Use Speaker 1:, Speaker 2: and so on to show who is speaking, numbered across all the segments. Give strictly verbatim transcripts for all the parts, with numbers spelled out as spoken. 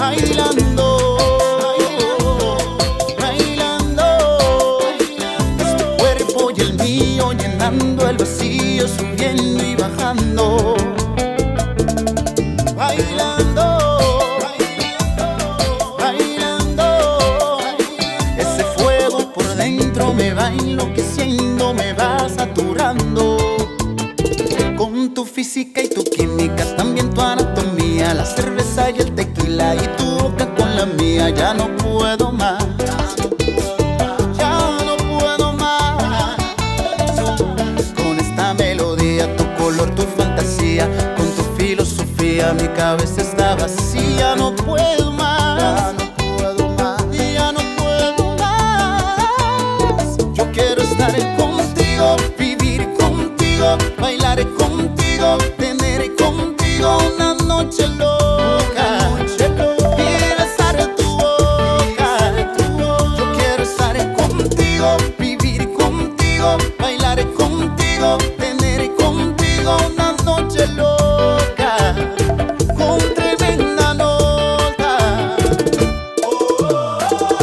Speaker 1: bailando, bailando. Es tu cuerpo y el mío llenando el vacío, subiendo y bajando. Bailando, bailando. Ese fuego por dentro me va enloqueciendo, me va saturando. Con tu física y tu química, también tu anatomía, la cerveza y el tequila y tu boca con la mía. Ya no puedo más, ya no puedo más. Con esta melodía, tu color, tu fantasía, con tu filosofía, mi cabeza está vacía. No puedo más, ya no puedo más, ya no puedo más. Yo quiero estar contigo, vivir contigo, bailar contigo, tener contigo una noche loca y besar tu boca. Yo quiero estar contigo, vivir contigo, bailar contigo, tener contigo una noche loca con tremenda nota. Oh, oh,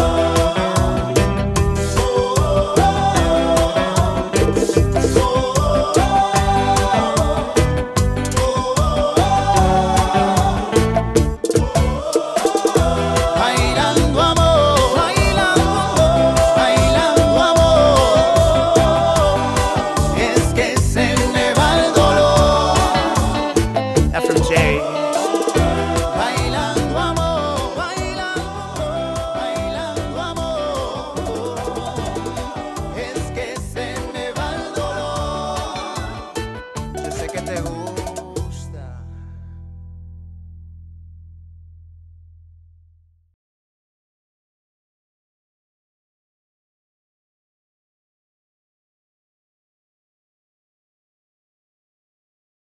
Speaker 1: bailando amor, bailando, bailando amor. Es que se me va el dolor.
Speaker 2: F M J.